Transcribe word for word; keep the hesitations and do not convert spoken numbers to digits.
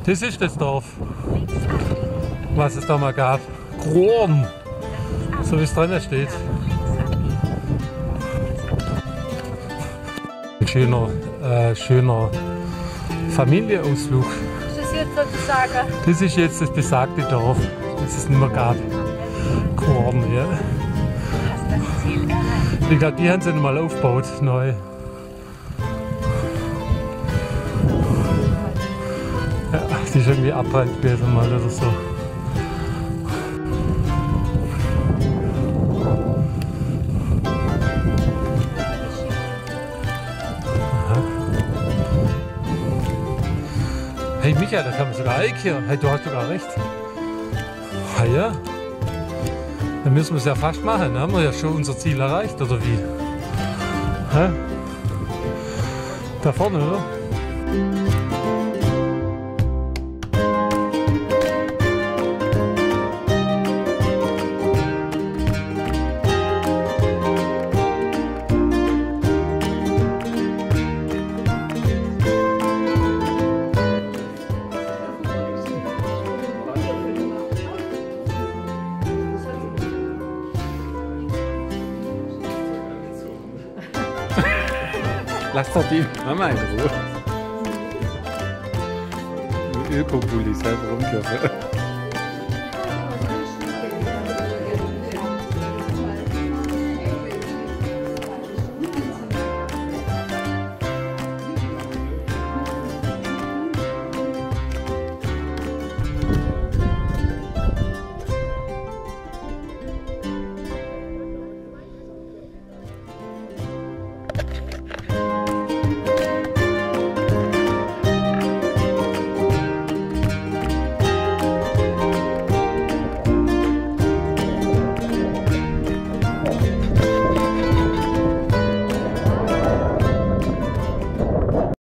Das ist das Dorf, was es da mal gab. Grohren, so wie es drin steht. Ein schöner, äh, schöner Familienausflug. Das ist jetzt sozusagen. Das ist jetzt das besagte Dorf, das es nicht mehr gab. Grohren, ja. Ich glaube, die haben sie mal aufgebaut, neu. Ja, die ist irgendwie abbrannt gewesen mal oder so. Aha. Hey Micha, da kann man sogar einkehren. Hey, du hast sogar recht. Ah ja. Dann müssen wir es ja fast machen, dann haben wir ja schon unser Ziel erreicht, oder wie? Hä? Da vorne, oder? Lass doch die Mama in Ruhe. Öko-Bulli selber rumkürfen.